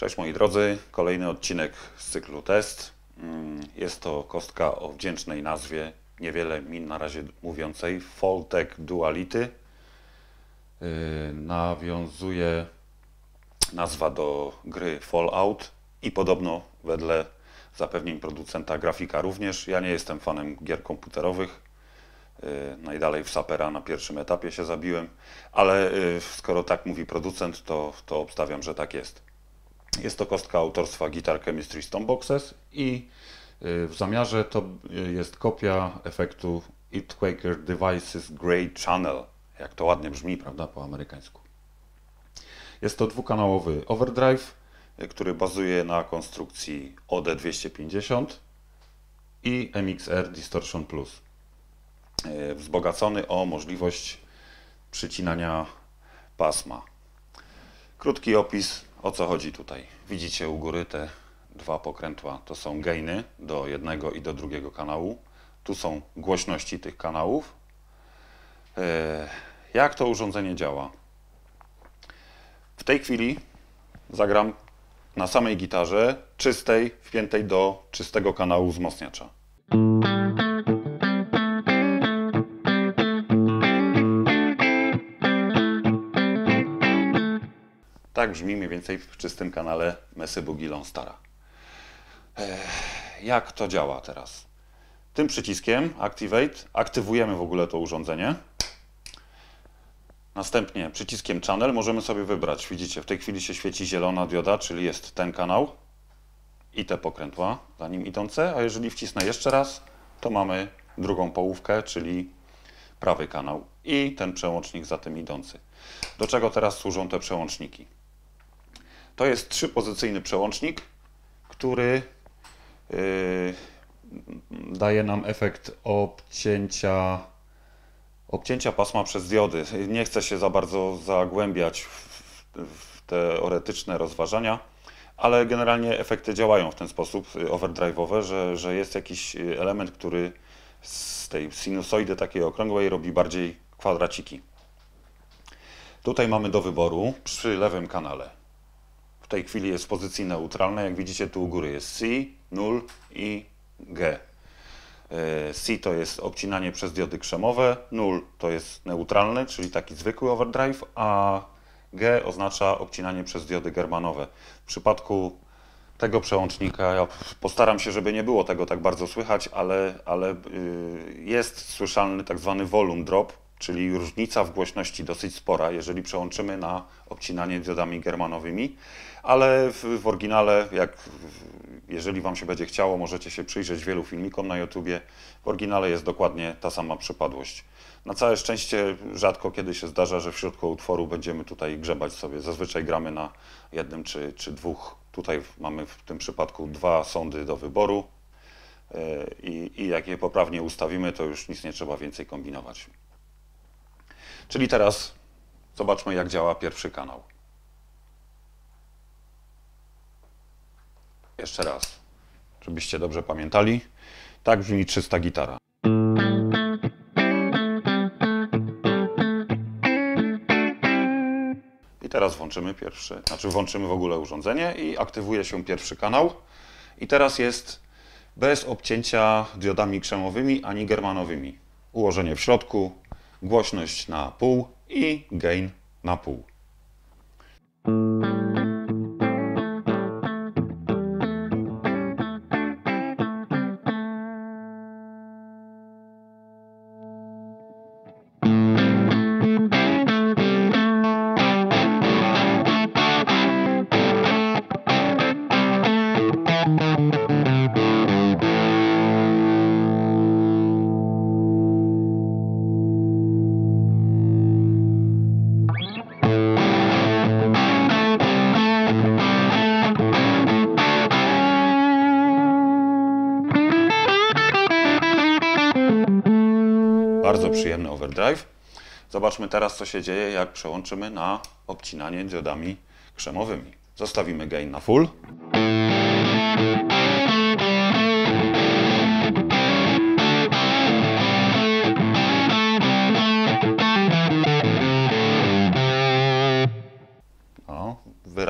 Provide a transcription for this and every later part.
Cześć moi drodzy, kolejny odcinek z cyklu test. Jest to kostka o wdzięcznej nazwie, niewiele mi na razie mówiącej, Faltech Duality. Nawiązuje nazwa do gry Fallout i podobno wedle zapewnień producenta grafika również. Ja nie jestem fanem gier komputerowych. Najdalej w Sapera na pierwszym etapie się zabiłem, ale skoro tak mówi producent, to obstawiam, że tak jest. Jest to kostka autorstwa Guitar Chemistry Stoneboxes i w zamiarze to jest kopia efektu Earthquaker Devices Grey Channel. Jak to ładnie brzmi, prawda, po amerykańsku. Jest to dwukanałowy overdrive, który bazuje na konstrukcji OD250 i MXR Distortion Plus. Wzbogacony o możliwość przycinania pasma. Krótki opis, o co chodzi tutaj. Widzicie u góry te dwa pokrętła, to są gainy do jednego i do drugiego kanału. Tu są głośności tych kanałów. Jak to urządzenie działa? W tej chwili zagram na samej gitarze czystej, wpiętej do czystego kanału wzmacniacza. Tak brzmi mniej więcej w czystym kanale Messy Boogie Lone Stara. Jak to działa teraz? Tym przyciskiem Activate aktywujemy w ogóle to urządzenie. Następnie przyciskiem Channel możemy sobie wybrać. Widzicie, w tej chwili się świeci zielona dioda, czyli jest ten kanał i te pokrętła za nim idące. A jeżeli wcisnę jeszcze raz, to mamy drugą połówkę, czyli prawy kanał i ten przełącznik za tym idący. Do czego teraz służą te przełączniki? To jest trzypozycyjny przełącznik, który daje nam efekt obcięcia pasma przez diody. Nie chcę się za bardzo zagłębiać w teoretyczne rozważania, ale generalnie efekty działają w ten sposób overdrive'owe, że jest jakiś element, który z tej sinusoidy takiej okrągłej robi bardziej kwadraciki. Tutaj mamy do wyboru przy lewym kanale. W tej chwili jest w pozycji neutralnej. Jak widzicie, tu u góry jest C, 0 i G. C to jest obcinanie przez diody krzemowe, 0 to jest neutralny, czyli taki zwykły overdrive, a G oznacza obcinanie przez diody germanowe. W przypadku tego przełącznika, ja postaram się, żeby nie było tego tak bardzo słychać, ale jest słyszalny tak zwany volume drop, czyli różnica w głośności dosyć spora, jeżeli przełączymy na obcinanie diodami germanowymi, ale w oryginale, jeżeli Wam się będzie chciało, możecie się przyjrzeć wielu filmikom na YouTubie. W oryginale jest dokładnie ta sama przypadłość. Na całe szczęście rzadko kiedy się zdarza, że w środku utworu będziemy tutaj grzebać sobie. Zazwyczaj gramy na jednym czy dwóch. Tutaj mamy w tym przypadku dwa sondy do wyboru i jak je poprawnie ustawimy, to już nic nie trzeba więcej kombinować. Czyli teraz zobaczmy, jak działa pierwszy kanał. Jeszcze raz, żebyście dobrze pamiętali. Tak brzmi czysta gitara. I teraz włączymy w ogóle urządzenie i aktywuje się pierwszy kanał. I teraz jest bez obcięcia diodami krzemowymi ani germanowymi. Ułożenie w środku, głośność na pół i gain na pół. Bardzo przyjemny overdrive. Zobaczmy teraz, co się dzieje, jak przełączymy na obcinanie diodami krzemowymi. Zostawimy gain na full.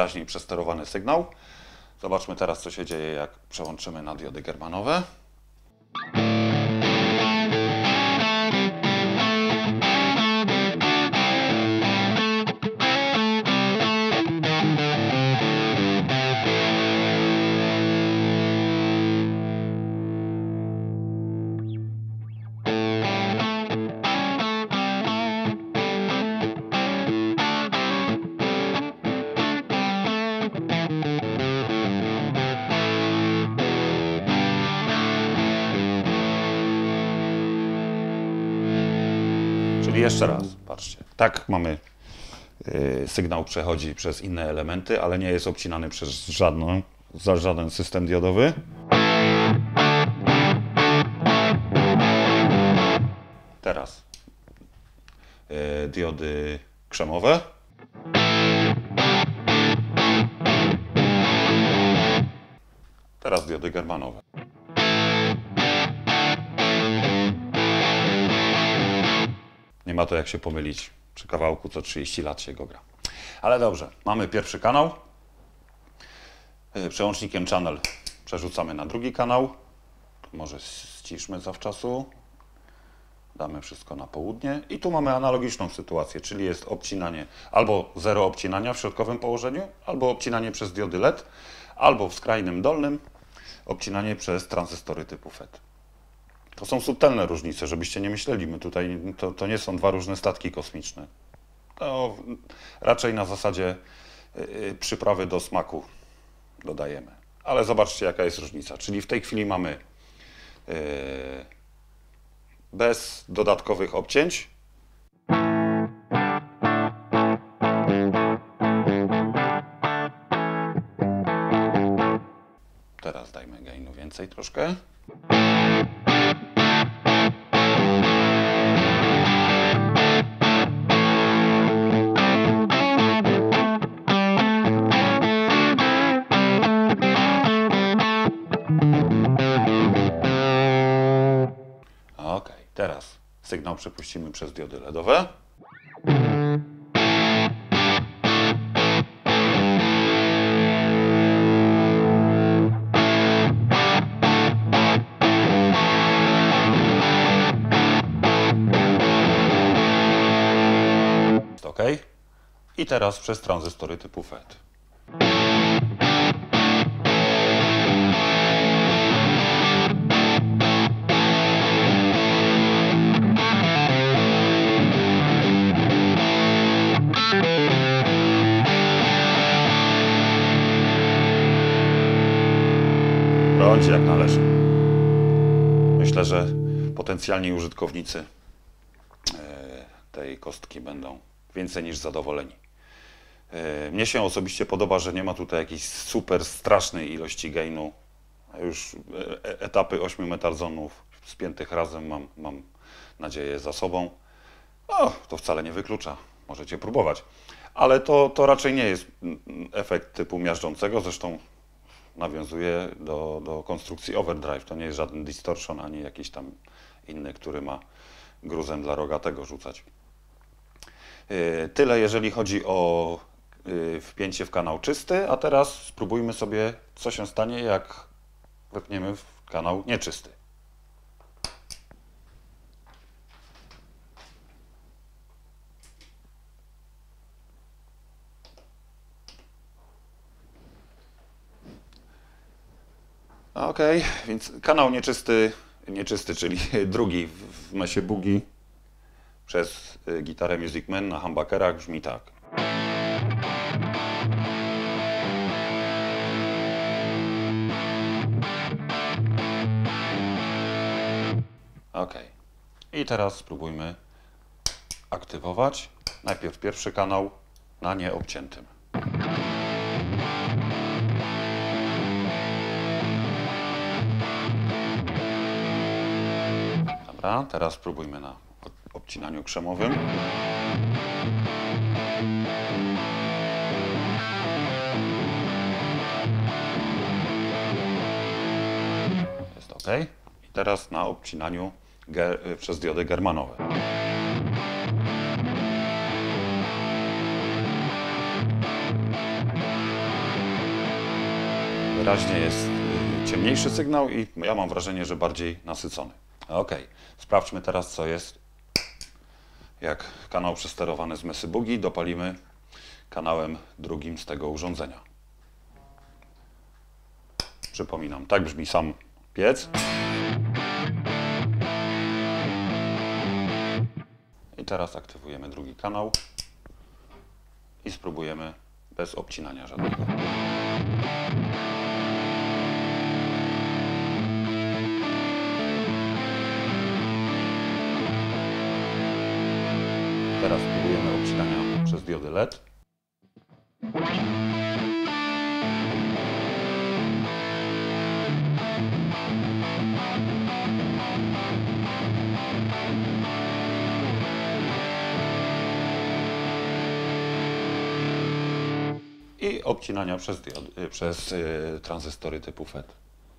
wyraźniej przesterowany sygnał. Zobaczmy teraz, co się dzieje, jak przełączymy na diody germanowe. Czyli jeszcze raz, patrzcie, tak mamy, sygnał przechodzi przez inne elementy, ale nie jest obcinany przez żaden system diodowy. Teraz diody krzemowe. Teraz diody germanowe. Nie ma to jak się pomylić przy kawałku, co 30 lat się go gra. Ale dobrze, mamy pierwszy kanał. Przełącznikiem channel przerzucamy na drugi kanał. Może ściszmy zawczasu. Damy wszystko na południe. I tu mamy analogiczną sytuację, czyli jest obcinanie albo zero obcinania w środkowym położeniu, albo obcinanie przez diody LED, albo w skrajnym dolnym obcinanie przez tranzystory typu FET. To są subtelne różnice, żebyście nie myśleli, my tutaj, to nie są dwa różne statki kosmiczne. To raczej na zasadzie przyprawy do smaku dodajemy. Ale zobaczcie, jaka jest różnica. Czyli w tej chwili mamy bez dodatkowych obcięć. Teraz dajmy gainu więcej troszkę. Ok, teraz sygnał przepuścimy przez diody LEDowe. OK. I teraz przez tranzystory typu FET. Bądź jak należy. Myślę, że potencjalni użytkownicy tej kostki będą więcej niż zadowoleni. Mnie się osobiście podoba, że nie ma tutaj jakiejś super strasznej ilości gainu. Już etapy 8 metalzonów spiętych razem mam nadzieję za sobą. To wcale nie wyklucza. Możecie próbować. Ale to raczej nie jest efekt typu miażdżącego. Zresztą nawiązuje do konstrukcji overdrive. To nie jest żaden distortion, ani jakiś tam inny, który ma gruzem dla rogatego rzucać. Tyle, jeżeli chodzi o wpięcie w kanał czysty, a teraz spróbujmy sobie, co się stanie, jak wepniemy w kanał nieczysty. Ok, więc kanał nieczysty, czyli drugi w mesie Boogie przez gitarę Music Man na humbuckerach brzmi tak. Ok, i teraz spróbujmy aktywować najpierw pierwszy kanał na nieobciętym. Dobra, teraz spróbujmy na obcinaniu krzemowym. Jest ok. I teraz na obcinaniu przez diody germanowe. wyraźnie jest ciemniejszy sygnał i ja mam wrażenie, że bardziej nasycony. Ok, sprawdźmy teraz, co jest, jak kanał przesterowany z Messy Boogie dopalimy kanałem drugim z tego urządzenia. Przypominam, tak brzmi sam piec. I teraz aktywujemy drugi kanał i spróbujemy bez obcinania żadnego. Teraz spróbujemy obcinania przez diody LED. I obcinania przez tranzystory typu FET.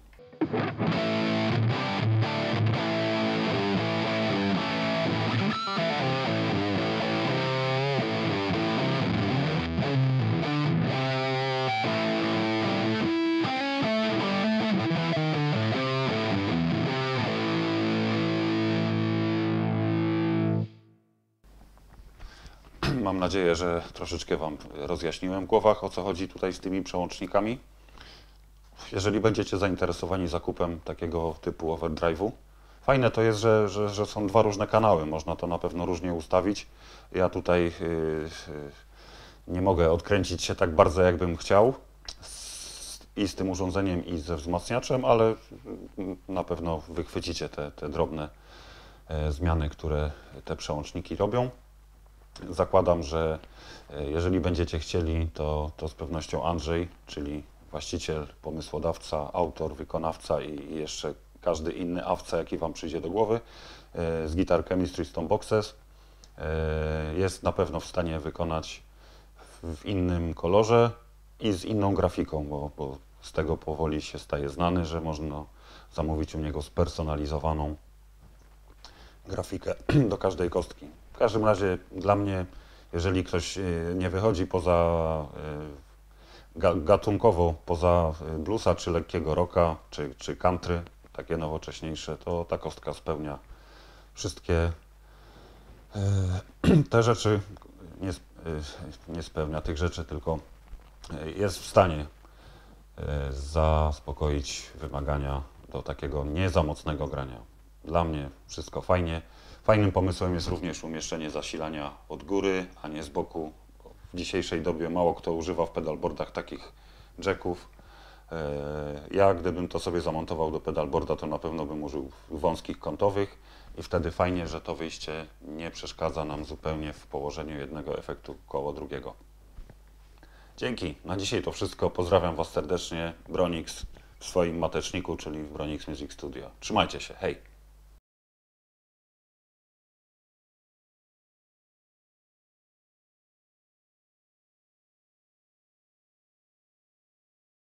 Mam nadzieję, że troszeczkę Wam rozjaśniłem w głowach, o co chodzi tutaj z tymi przełącznikami. Jeżeli będziecie zainteresowani zakupem takiego typu overdrive'u, fajne to jest, że są dwa różne kanały, można to na pewno różnie ustawić. Ja tutaj nie mogę odkręcić się tak bardzo, jakbym chciał i z tym urządzeniem, i ze wzmacniaczem, ale na pewno wychwycicie te drobne zmiany, które te przełączniki robią. Zakładam, że jeżeli będziecie chcieli, to z pewnością Andrzej, czyli właściciel, pomysłodawca, autor, wykonawca i jeszcze każdy inny awca, jaki Wam przyjdzie do głowy, z Guitar Chemistry Stone Boxes, jest na pewno w stanie wykonać w innym kolorze i z inną grafiką, bo z tego powoli się staje znany, że można zamówić u niego spersonalizowaną grafikę do każdej kostki. W każdym razie dla mnie, jeżeli ktoś nie wychodzi poza gatunkowo, poza bluesa, czy lekkiego rocka, czy country, takie nowocześniejsze, to ta kostka spełnia wszystkie te rzeczy, nie spełnia tych rzeczy, tylko jest w stanie zaspokoić wymagania do takiego nie za mocnego grania. Dla mnie wszystko fajnie. Fajnym pomysłem jest również umieszczenie zasilania od góry, a nie z boku. W dzisiejszej dobie mało kto używa w pedalboardach takich jacków. Ja, gdybym to sobie zamontował do pedalboarda, to na pewno bym użył wąskich kątowych i wtedy fajnie, że to wyjście nie przeszkadza nam zupełnie w położeniu jednego efektu koło drugiego. Dzięki. Na dzisiaj to wszystko. Pozdrawiam Was serdecznie. Bronix w swoim mateczniku, czyli w Bronix Music Studio. Trzymajcie się. Hej!